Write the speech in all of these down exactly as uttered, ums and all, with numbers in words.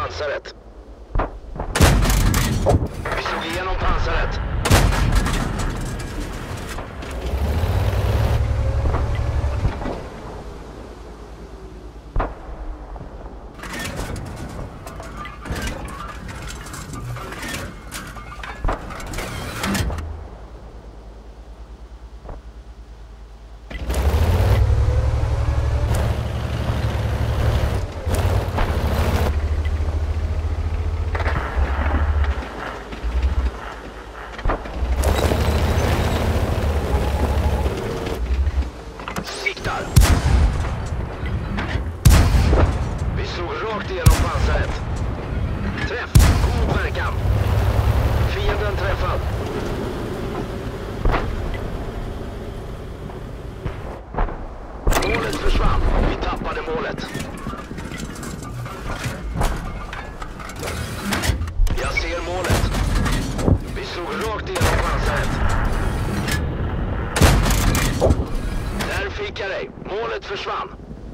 pansaret. Vi slog igenom pansaret. Vi slog rakt igenom pansaret. Träff, god verkan. Fienden träffad. Målet försvann. Vi tappade målet. Jag ser målet. Vi slog rakt igenom pansaret. Där fick jag dig. Målet försvann.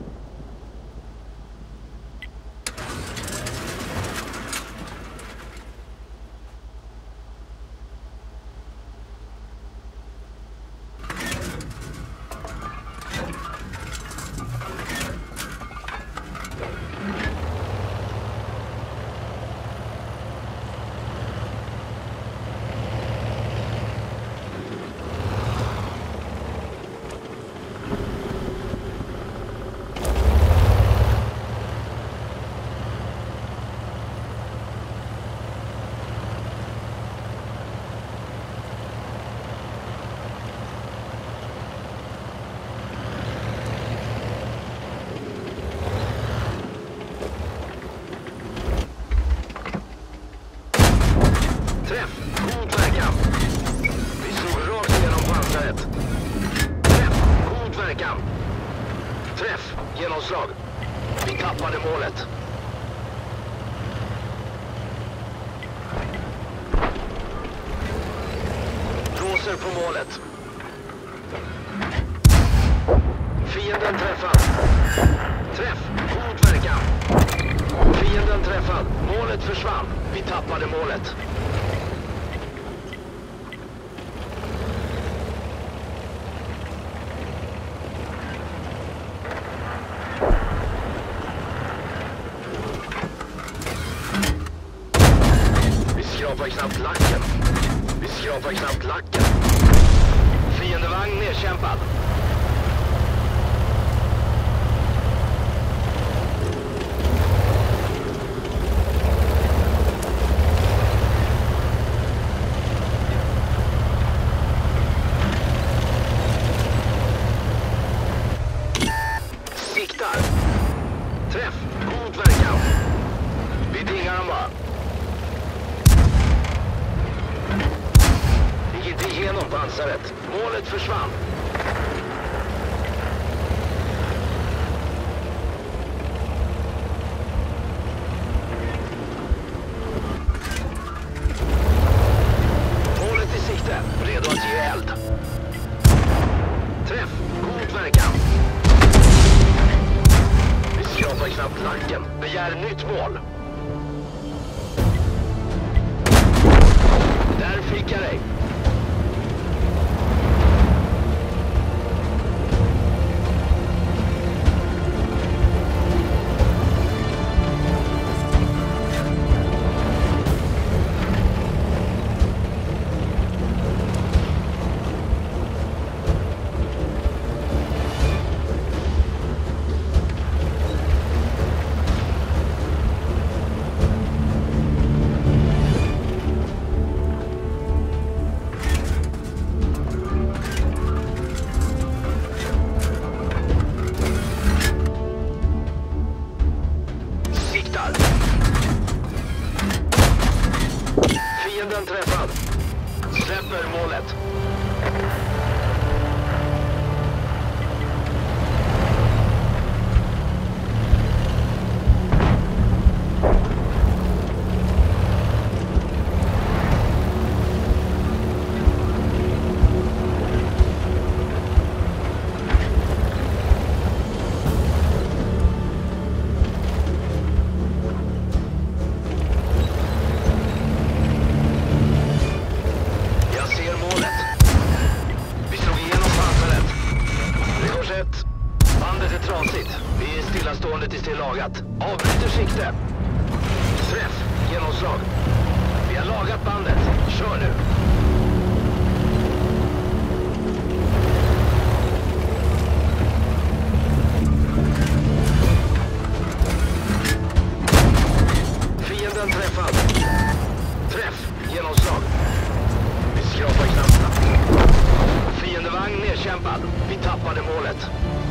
Träff, god verkan. Vi slog rakt igenom pansaret. Träff, god verkan. Träff, genomslag. Vi tappade målet. Blåser på målet. Fienden träffad. Träff, god verkan. Fienden träffad. Målet försvann. Vi tappade målet. Vi skrapar knappt lacken. Vi skrapar knappt lacken. Fiendevagn nedkämpad. Siktar. Träff. God verkan. Vi dingar dem bara. Vi gick inte igenom pansaret. Målet försvann. Målet i sikte. Redo att ge eld. Träff. God verkan. Vi skrapar knappt lacken. Begär nytt mål. Där fick jag dig. Fienden träffad. Släpper målet. ögat. Avbryter sikte. Träff. Genomslag. Vi har lagat bandet. Kör nu. Fienden träffad. Träff. Genomslag. Vi skrapar knapparna. Fiendevagn nedkämpad. Vi tappade målet.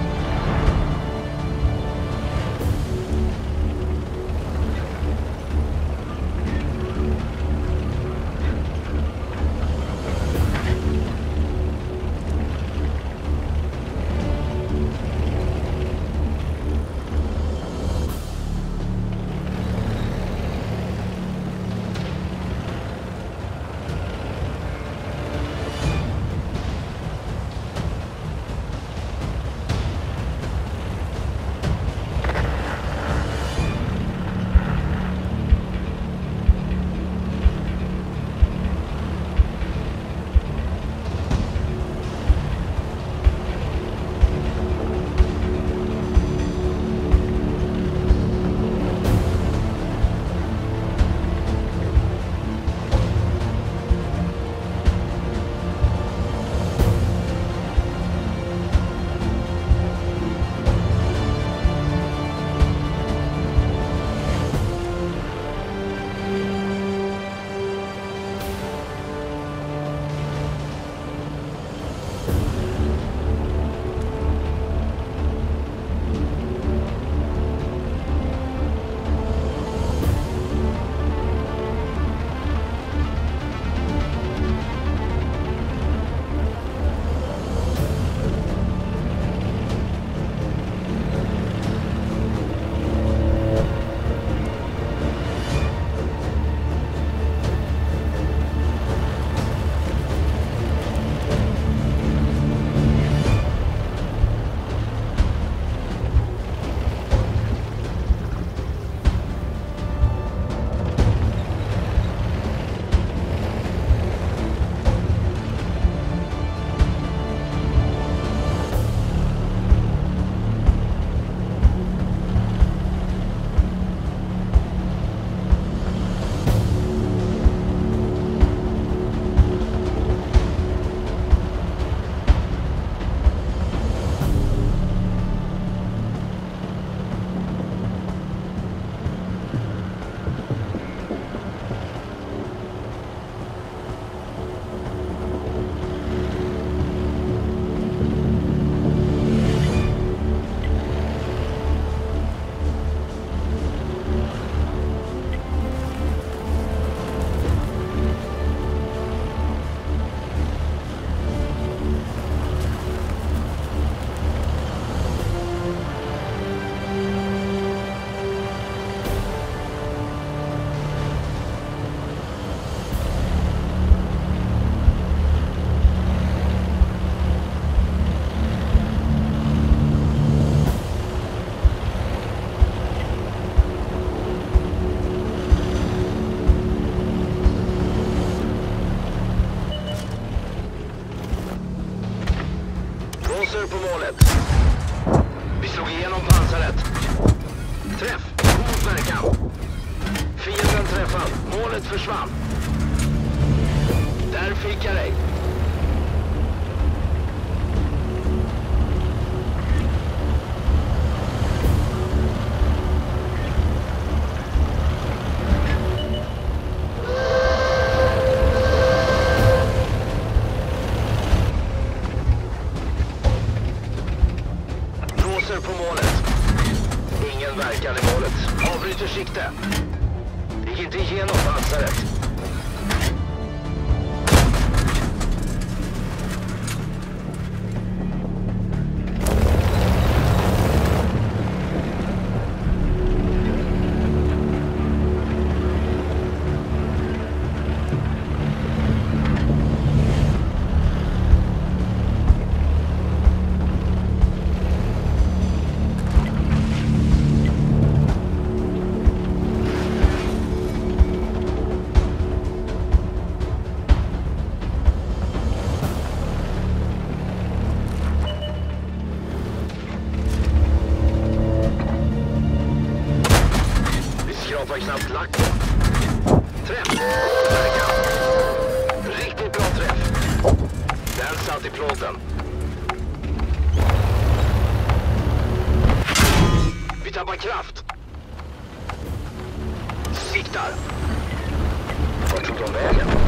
På målet. Vi slog igenom pansaret. Träff. God verkan. Fienden träffad. Målet försvann. Där fick jag dig. På målet. Ingen verkan i målet. Avbryter sikte. Gick inte igenom pansaret. i plåten. Vi tappar kraft. Siktar. Vart tog de vägen?